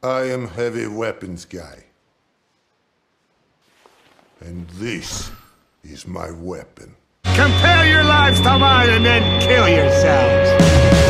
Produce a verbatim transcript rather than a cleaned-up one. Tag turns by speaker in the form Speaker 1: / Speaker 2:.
Speaker 1: I am heavy weapons guy. And this is my weapon.
Speaker 2: Compare your lives to mine and then kill yourselves!